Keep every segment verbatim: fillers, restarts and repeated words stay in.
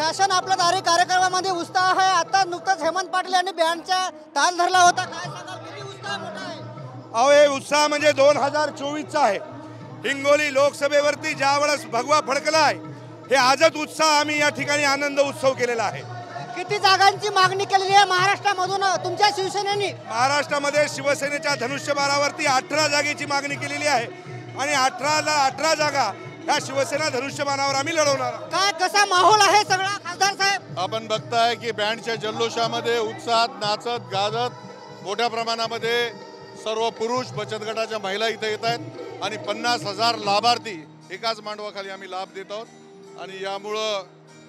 शासन आपल्या दारी कार्यक्रमामध्ये उत्साह आहे। आता नुकताच हेमंत पाटील यांनी बँडचा ताल धरला होता, काय सांगाल, किती उत्साह मोठा आहे? अहो हे उत्साह म्हणजे दोन हजार चोवीसचा आहे। हिंगोली लोकसभेवरती ज्यावेळेस भगवा फडकलाय हे आजच उत्साह आम्ही या ठिकाणी आनंद उत्सव केलेला आहे। किती जागांची मागणी केलेली आहे महाराष्ट्रामधून तुमच्या शिवसेनेने? महाराष्ट्रामध्ये शिवसेनेच्या धनुष्यबाणावरती अठरा जागेची मागणी केलेली आहे आणि अठराला अठरा जागा या शिवसेना धनुष्यबाणावर आम्ही लढवणार। काय कसा माहोल आहे सगळा खासदार साहेब? आपण बघताय की बँडच्या जल्लोषामध्ये उत्साहात नाचत गाजत मोठ्या प्रमाणामध्ये सर्व पुरुष बचत गटाच्या महिला इथे येत आहेत आणि पन्नास हजार लाभार्थी एकाच मांडवाखाली आम्ही लाभ देत आहोत आणि यामुळं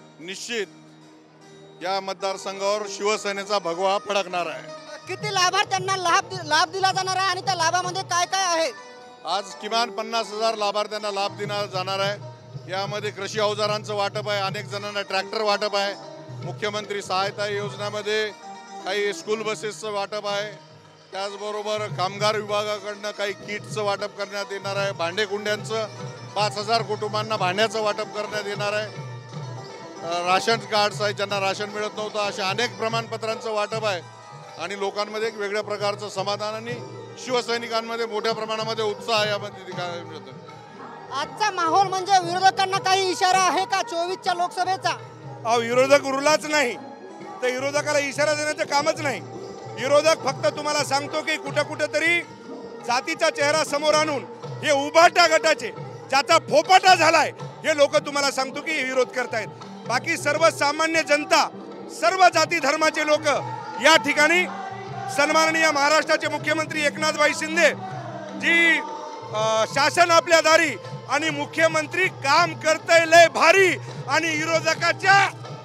निश्चित या मतदारसंघावर शिवसेनेचा भगवा फडकणार आहे। किती लाभार्थ्यांना लाभ लाभ दिला जाणार आहे आणि त्या लाभामध्ये काय काय आहे? आज किमान पन्नास हजार लाभार्थ्यांना लाभ दिला जाणार आहे। यामध्ये कृषी अवजारांचं वाटप आहे, अनेक जणांना ट्रॅक्टर वाटप आहे, मुख्यमंत्री सहायता योजनेमध्ये काही स्कूल बसेसचं वाटप आहे, त्याचबरोबर कामगार विभागाकडनं काही किटचं वाटप करण्यात येणार आहे, भांडेकुंड्यांचं पाच हजार कुटुंबांना भांड्याचं वाटप करण्यात येणार आहे, राशन कार्ड्स आहे ज्यांना राशन मिळत नव्हतं अशा अनेक प्रमाणपत्रांचं वाटप आहे आणि लोकांमध्ये एक वेगळ्या प्रकारचं समाधान आणि शिवसैनिकांमध्ये मोठ्या प्रमाणामध्ये उत्साह यामध्ये दिखायला मिळतो। आजचा माहोल म्हणजे विरोधकांना काही इशारा आहे का चोवीसच्या लोकसभेचा? अहो विरोधक उरलाच नाही तर विरोधकाला इशारा देण्याचं कामच नाही। विरोधक फक्त तुम्हाला सांगतो की कुठं कुठं तरी जातीचा चेहरा समोर आणून हे उभाटा गटाचे ज्याचा फोपाटा झालाय हे लोक तुम्हाला सांगतो की विरोध करतायत। बाकी सर्वसामान्य जनता सर्व जाती धर्माचे लोक या ठिकाणी सन्माननीय महाराष्ट्राचे मुख्यमंत्री एकनाथभाई शिंदे जी शासन आपल्या दारी आणि मुख्यमंत्री काम करतय लय भारी आणि विरोधकाच्या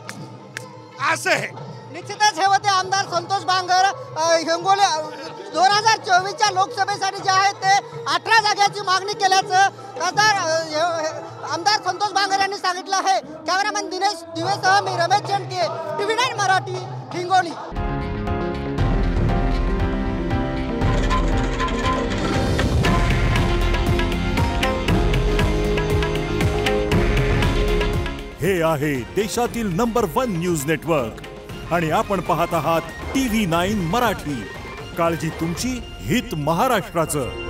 असं आहे। निश्चितच हे होते आमदार संतोष बांगर। हिंगोली दोन हजार चोवीसच्या लोकसभेसाठी जे आहे ते अठरा जागांची मागणी केल्याचं खासदार आमदार संतोष बांगर यांनी सांगितलं आहे। कॅमेरामॅन दिनेश दिवेसह मी रमेश चंडके, टीव्ही नाईन मराठी, हिंगोली। हे आहे देशातील नंबर वन न्यूज नेटवर्क आणि आपण पाहत आहात टीव्ही नाईन मराठी। काळजी तुमची, हित महाराष्ट्राचं।